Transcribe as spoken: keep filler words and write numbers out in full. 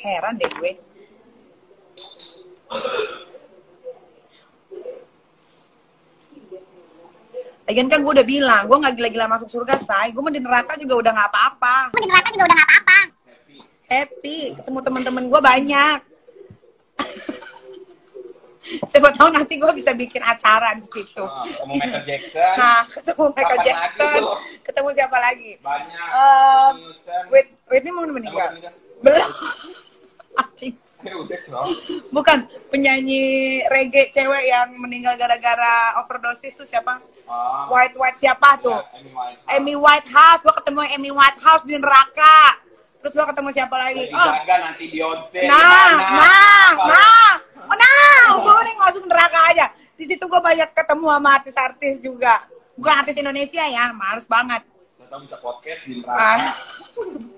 Heran deh gue. Lagian kan gue udah bilang, gue gak gila-gila masuk surga, say. Gue mah di neraka juga udah gak apa-apa. Di neraka juga udah gak apa-apa. Happy. Happy. Ketemu teman-teman gue banyak. Siapa tahu nanti gue bisa bikin acara di situ. Nah, ketemu Michael Jackson. Nah, ketemu Michael Kapan Jackson. Ketemu siapa lagi? Banyak. Um, Houston. wait, wait, ini mau meninggal? Meninggal. Belum. Anjing. Ya udah, Cok. Bukan, penyanyi reggae cewek yang meninggal gara-gara overdosis tuh siapa? Ah. White White siapa tuh? Ya, Amy Winehouse. Amy Whitehouse. Gue ketemu Amy Whitehouse di neraka. Terus gue ketemu siapa lagi? Lady Oh, Gaga, nanti Beyonce. nah, gimana? nah, Apa? nah, oh, nah, gue mending masuk neraka aja. Di situ gue banyak ketemu sama artis-artis juga. Bukan artis Indonesia ya, males banget. Kita bisa podcast di Ah. neraka.